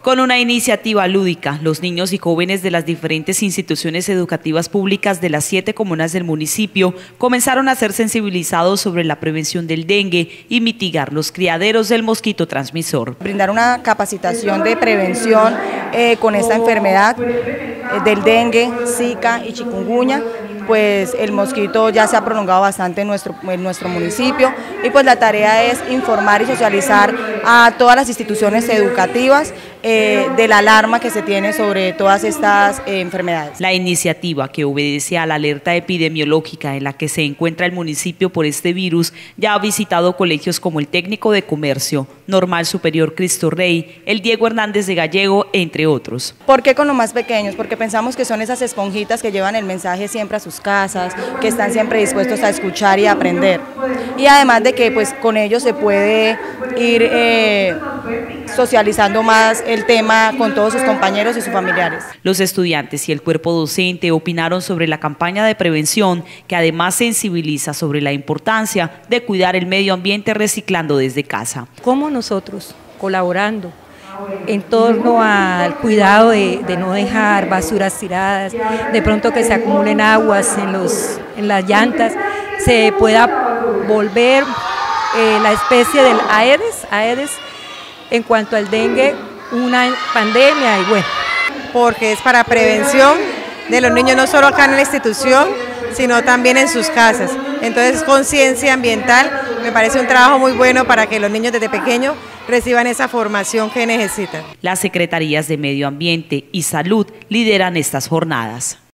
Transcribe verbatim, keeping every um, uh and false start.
Con una iniciativa lúdica, los niños y jóvenes de las diferentes instituciones educativas públicas de las siete comunas del municipio comenzaron a ser sensibilizados sobre la prevención del dengue y mitigar los criaderos del mosquito transmisor. Brindar una capacitación de prevención eh, con esta enfermedad eh, del dengue, zika y chikungunya. Pues el mosquito ya se ha prolongado bastante en nuestro, en nuestro municipio y pues la tarea es informar y socializar a todas las instituciones educativas eh, de la alarma que se tiene sobre todas estas eh, enfermedades. La iniciativa, que obedece a la alerta epidemiológica en la que se encuentra el municipio por este virus, ya ha visitado colegios como el Técnico de Comercio, Normal Superior Cristo Rey, el Diego Hernández de Gallego, entre otros. ¿Por qué con los más pequeños? Porque pensamos que son esas esponjitas que llevan el mensaje siempre a sus casas, que están siempre dispuestos a escuchar y aprender. Y además de que pues con ellos se puede ir eh, socializando más el tema con todos sus compañeros y sus familiares. Los estudiantes y el cuerpo docente opinaron sobre la campaña de prevención, que además sensibiliza sobre la importancia de cuidar el medio ambiente reciclando desde casa. ¿Cómo nosotros, colaborando en torno al cuidado de, de no dejar basuras tiradas, de pronto que se acumulen aguas en, los, en las llantas, se pueda volver eh, la especie del Aedes, Aedes en cuanto al dengue, una pandemia? Y bueno, porque es para prevención de los niños, no solo acá en la institución, sino también en sus casas. Entonces, conciencia ambiental me parece un trabajo muy bueno para que los niños desde pequeños reciban esa formación que necesitan. Las secretarías de Medio Ambiente y Salud lideran estas jornadas.